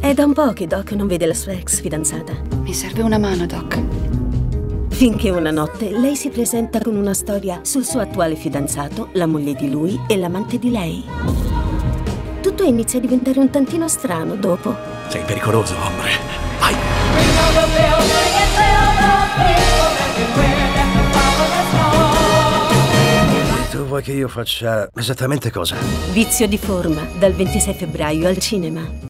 È da un po' che Doc non vede la sua ex fidanzata. Mi serve una mano, Doc. Finché una notte lei si presenta con una storia sul suo attuale fidanzato, la moglie di lui e l'amante di lei. Tutto inizia a diventare un tantino strano dopo. Sei pericoloso, ombre. Vai! E tu vuoi che io faccia esattamente cosa? Vizio di forma, dal 26 febbraio al cinema.